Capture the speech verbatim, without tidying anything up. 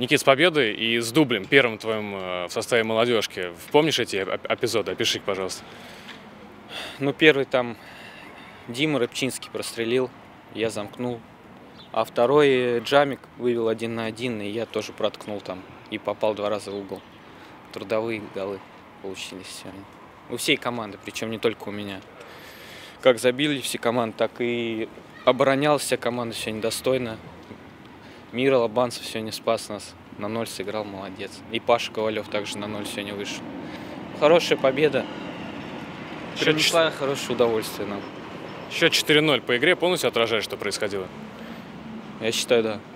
Никит, с победой и с дублем, первым твоим в составе молодежки. Помнишь эти эпизоды? Опиши их, пожалуйста. Ну, первый там Дима Рыбчинский прострелил, я замкнул. А второй Джамик вывел один на один, и я тоже проткнул там. И попал два раза в угол. Трудовые голы получились сегодня. У всей команды, причем не только у меня. Как забили все команды, так и оборонялась вся команда сегодня достойно. Мира Лобанцев сегодня спас нас. На ноль сыграл, молодец. И Паша Ковалев также на ноль сегодня вышел. Хорошая победа. Принесла хорошее удовольствие нам. Счет четыре ноль по игре полностью отражает, что происходило? Я считаю, да.